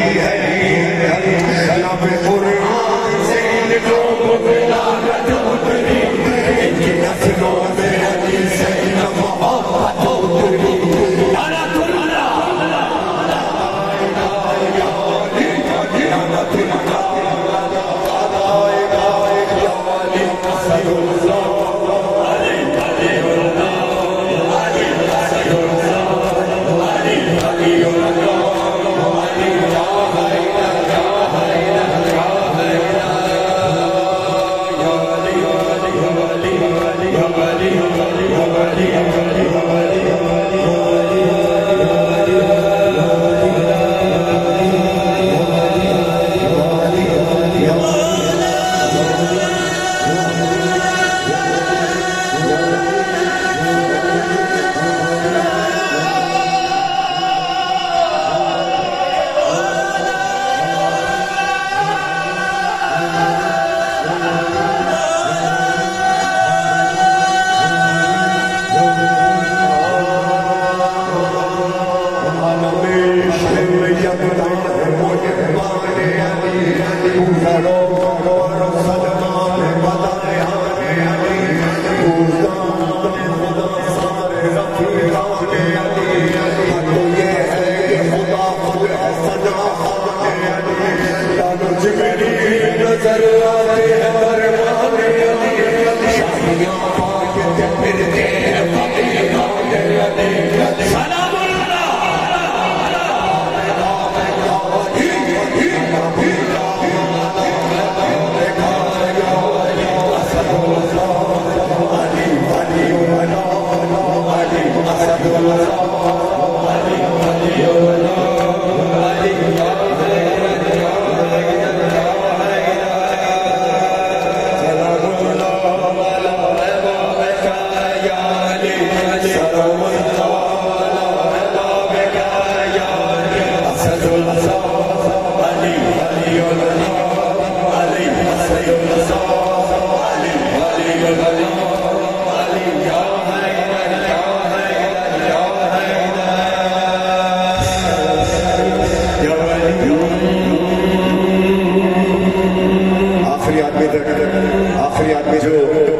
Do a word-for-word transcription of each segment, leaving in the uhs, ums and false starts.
आखिरी आदमी जो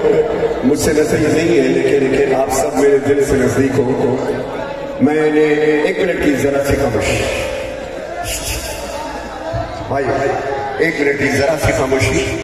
मुझसे नजदीक नहीं है लेकिन लेकिन आप सब मेरे दिल से नजदीक हो, मैंने एक मिनट की जरा सी खामोशी भाई, एक मिनट की जरा सी खामोशी।